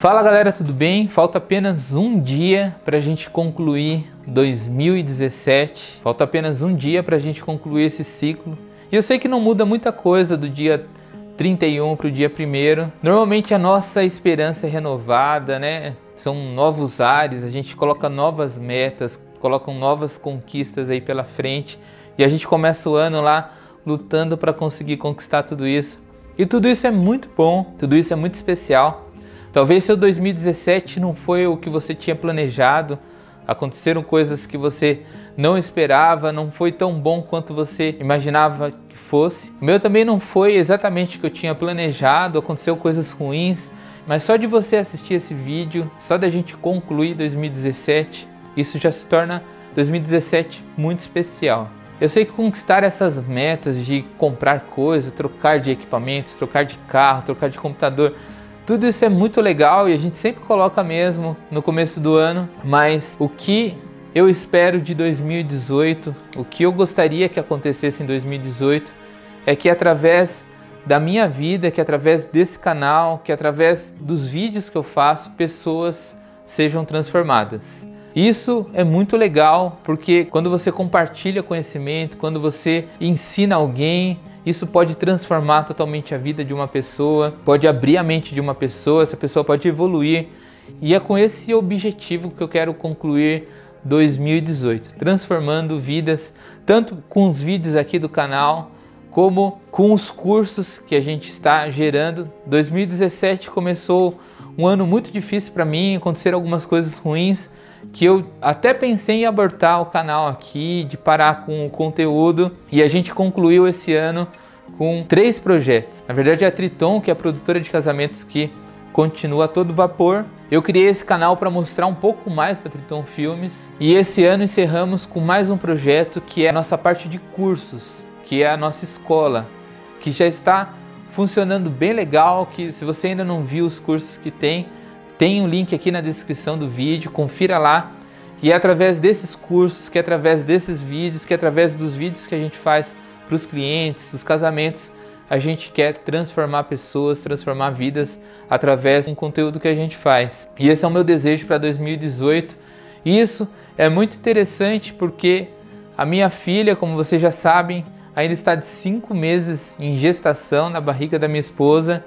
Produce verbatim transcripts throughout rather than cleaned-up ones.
Fala galera, tudo bem? Falta apenas um dia para a gente concluir dois mil e dezessete. Falta apenas um dia para a gente concluir esse ciclo. E eu sei que não muda muita coisa do dia trinta e um para o dia primeiro. Normalmente a nossa esperança é renovada, né? São novos ares, a gente coloca novas metas, colocam novas conquistas aí pela frente. E a gente começa o ano lá lutando para conseguir conquistar tudo isso. E tudo isso é muito bom, tudo isso é muito especial. Talvez seu dois mil e dezessete não foi o que você tinha planejado, aconteceram coisas que você não esperava, não foi tão bom quanto você imaginava que fosse. O meu também não foi exatamente o que eu tinha planejado, aconteceu coisas ruins, mas só de você assistir esse vídeo, só da gente concluir dois mil e dezessete, isso já se torna dois mil e dezessete muito especial. Eu sei que conquistar essas metas de comprar coisas, trocar de equipamentos, trocar de carro, trocar de computador, tudo isso é muito legal e a gente sempre coloca mesmo no começo do ano, mas o que eu espero de dois mil e dezoito, o que eu gostaria que acontecesse em dois mil e dezoito, é que através da minha vida, que através desse canal, que através dos vídeos que eu faço, pessoas sejam transformadas. Isso é muito legal porque quando você compartilha conhecimento, quando você ensina alguém, isso pode transformar totalmente a vida de uma pessoa, pode abrir a mente de uma pessoa, essa pessoa pode evoluir. E é com esse objetivo que eu quero concluir dois mil e dezoito, transformando vidas, tanto com os vídeos aqui do canal, como com os cursos que a gente está gerando. dois mil e dezessete começou um ano muito difícil para mim, aconteceram algumas coisas ruins, que eu até pensei em abortar o canal aqui, de parar com o conteúdo, e a gente concluiu esse ano com três projetos. Na verdade é a Triton, que é a produtora de casamentos que continua a todo vapor. Eu criei esse canal para mostrar um pouco mais da Triton Filmes, e esse ano encerramos com mais um projeto que é a nossa parte de cursos, que é a nossa escola, que já está funcionando bem legal, que se você ainda não viu os cursos que tem, tem um link aqui na descrição do vídeo, confira lá. E é através desses cursos, que é através desses vídeos, que é através dos vídeos que a gente faz para os clientes, dos casamentos, a gente quer transformar pessoas, transformar vidas através do conteúdo que a gente faz. E esse é o meu desejo para dois mil e dezoito. E isso é muito interessante porque a minha filha, como vocês já sabem, ainda está de cinco meses em gestação na barriga da minha esposa.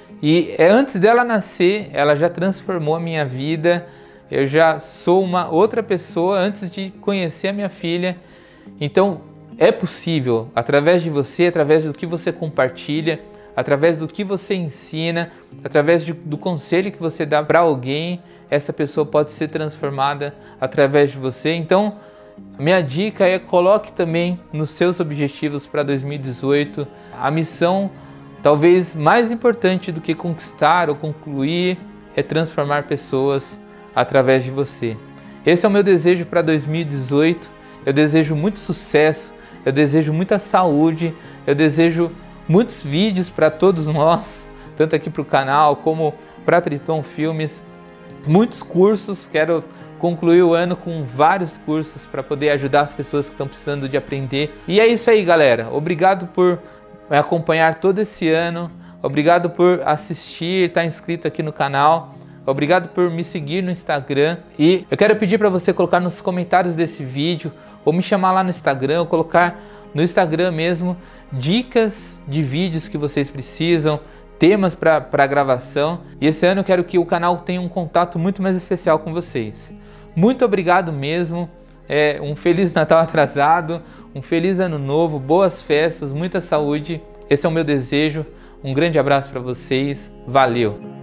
E antes dela nascer, ela já transformou a minha vida. Eu já sou uma outra pessoa antes de conhecer a minha filha. Então é possível, através de você, através do que você compartilha, através do que você ensina, através de, do conselho que você dá para alguém, essa pessoa pode ser transformada através de você. Então a minha dica é: coloque também nos seus objetivos para dois mil e dezoito a missão. Talvez mais importante do que conquistar ou concluir é transformar pessoas através de você. Esse é o meu desejo para dois mil e dezoito. Eu desejo muito sucesso, eu desejo muita saúde, eu desejo muitos vídeos para todos nós, tanto aqui para o canal como para a Triton Filmes. Muitos cursos, quero concluir o ano com vários cursos para poder ajudar as pessoas que estão precisando de aprender. E é isso aí, galera. Obrigado por me acompanhar todo esse ano, obrigado por assistir, estar inscrito aqui no canal, obrigado por me seguir no Instagram. E eu quero pedir para você colocar nos comentários desse vídeo, ou me chamar lá no Instagram, ou colocar no Instagram mesmo dicas de vídeos que vocês precisam, temas para gravação. E esse ano eu quero que o canal tenha um contato muito mais especial com vocês. Muito obrigado mesmo. É, um Feliz Natal atrasado, um Feliz Ano Novo, boas festas, muita saúde. Esse é o meu desejo. Um grande abraço para vocês. Valeu!